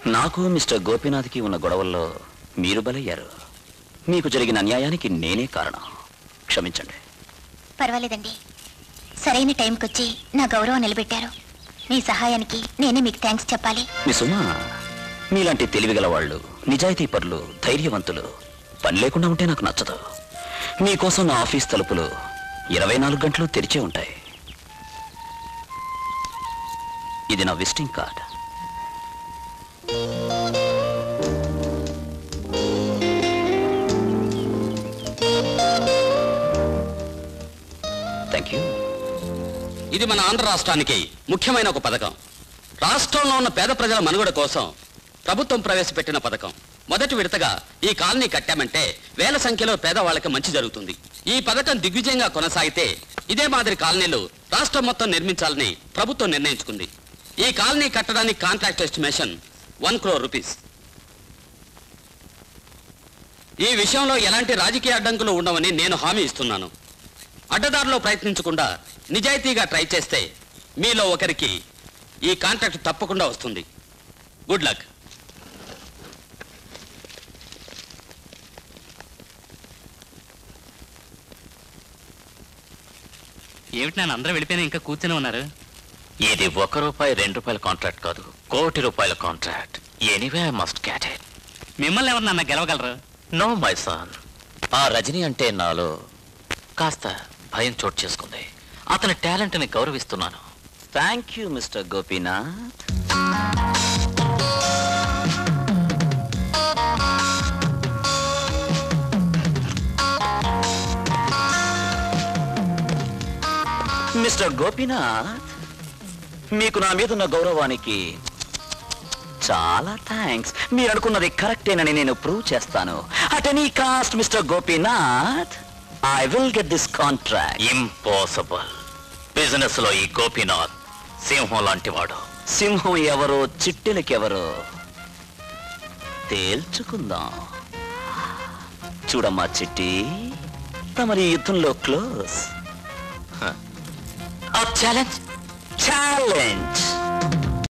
నాకు మిస్టర్ గోపీనాథ్కి ఉన్న గొడవల్లో మీరు బలయ్యారు. మీకు జరిగిన అన్యాయానికి నేనే కారణం. క్షమించండి. పర్వాలేదండి, సరైన టైంకి వచ్చి నా గౌరవం నిలబెట్టారు. మీ సహాయానికి నేనే మీకు థ్యాంక్స్ చెప్పాలి. మీ సుమా, మీలాంటి తెలివిగల వాళ్ళు, నిజాయితీ పరులు, ధైర్యవంతులు పని లేకుండా ఉంటే నాకు నచ్చదు. మీకోసం నా ఆఫీస్ తలుపులు 24 గంటలు తెరిచే ఉంటాయి. ఇది నా విజిటింగ్ కార్డ్. Thank you. ఇది మన ఆంధ్ర రాష్ట్రానికి ముఖ్యమైన ఒక పథకం. రాష్ట్రంలో ఉన్న పేద ప్రజల మనుగడ కోసం ప్రభుత్వం ప్రవేశపెట్టిన పథకం. మొదటి విడతగా ఈ కాలనీ కట్టామంటే వేల సంఖ్యలో పేదవాళ్ళకి మంచి జరుగుతుంది. ఈ పథకం దిగ్విజయంగా కొనసాగితే ఇదే మాదిరి కాలనీలు రాష్ట్రం మొత్తం నిర్మించాలని ప్రభుత్వం నిర్ణయించుకుంది. ఈ కాలనీ కట్టడానికి కాంట్రాక్ట్ ఎస్టిమేషన్ 1 crore rupees. ఈ విషయంలో ఎలాంటి రాజకీయ అడ్డంకులు ఉండవని నేను హామీ ఇస్తున్నాను. అడ్డదారిలో ప్రయత్నించకుండా నిజాయితీగా ట్రై చేస్తే మీలో ఒకరికి ఈ కాంట్రాక్ట్ తప్పకుండా వస్తుంది. Good luck. ఏమిటి నాన్న అందరూ వెళ్ళిపోయినా ఇంకా కూర్చొని ఉన్నారు? ఇది ₹1 ₹2 కాంట్రాక్ట్ కాదు, ₹1 కోటి contract. Anyway I must get it. మిమ్మల్ని ఎవరు నాన్న గెలవగలరు? No my son. ఆ రజనీ అంటే నాలో కాస్త భయం చోటు చేసుకుంది. అతని టాలెంట్ని గౌరవిస్తున్నాను. Thank you mister Gopinath. Mister Gopinath, మీకు నా మీద ఉన్న గౌరవానికి చాలా థ్యాంక్స్. మీరు అనుకున్నది కరెక్టేనని నేను ప్రూవ్ చేస్తాను. At any cost mister Gopinath, I will get this contract. Impossible. Business లో ఈ గోపీనాథ్ సింహం లాంటివాడు. సింహం ఎవరో చిట్టెలకెవరో తేల్చుకుందాం. చూడమ్మా చిట్టి, తమరి యుద్ధంలో క్లోజ్. Challenge challenge